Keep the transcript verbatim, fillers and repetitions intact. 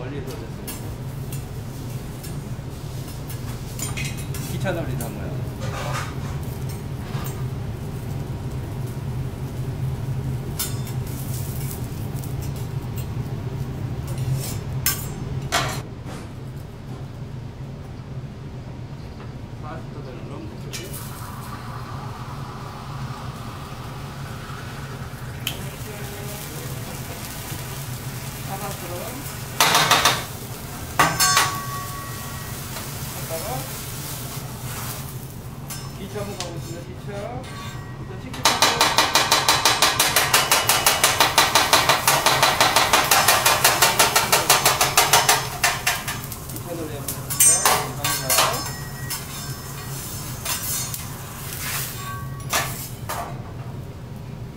멀리서 됐어요. 기차 놀이다 뭐야. 파스타들은 너무 좋지? 하나처럼 하다가 기차 한번 가보겠습니다. 기차 일단 치킨